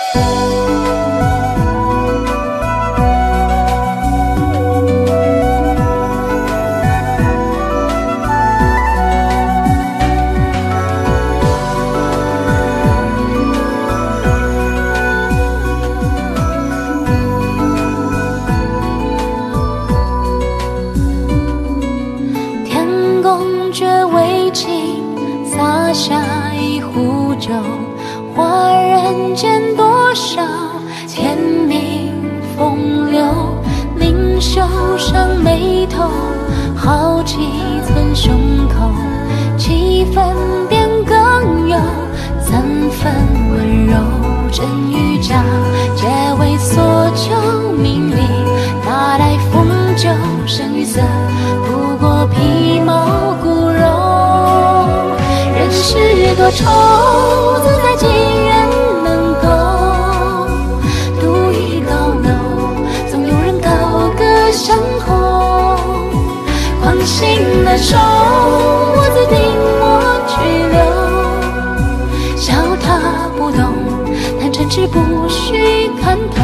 洒下一壶酒，话人间多少天命风流。凝袖上眉头，好几寸胸口，几分变更有三分温柔。真与假，皆为所求名利，哪来风酒生与色，不过皮毛骨肉。人世多愁，自在几人能够独倚高楼，总有人高歌相候。狂心难收，我自定我去留。笑他不懂，但真挚不须看透。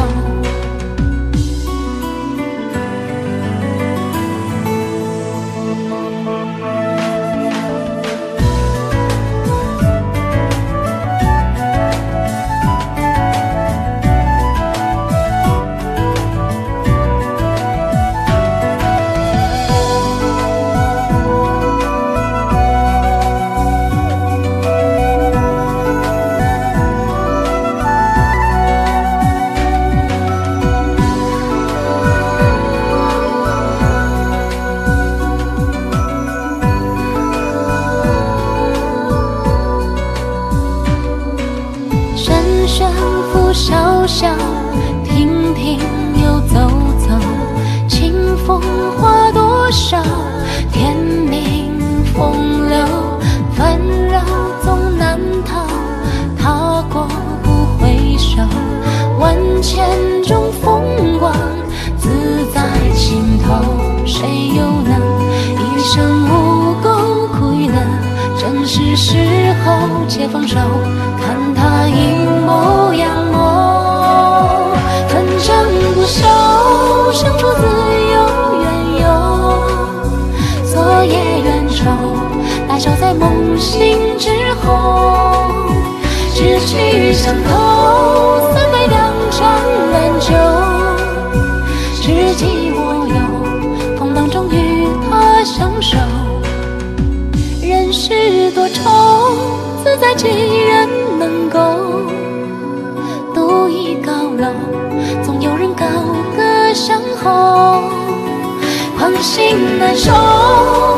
深拂小小，停停又走走，清风化多少天命风流。纷扰总难逃，踏过不回首。万千中风光，自在心头。谁又能一生无垢苦与乐？正是时候且放手，看他一眸阳眸，纷争不休，生出自有缘由。昨夜怨愁，白首在梦醒之后。志趣相投，三杯两盏烂酒，知己我有，空当中与他相守。人世多愁，自在几人能够独倚高楼，总有人高歌相候。狂心难收，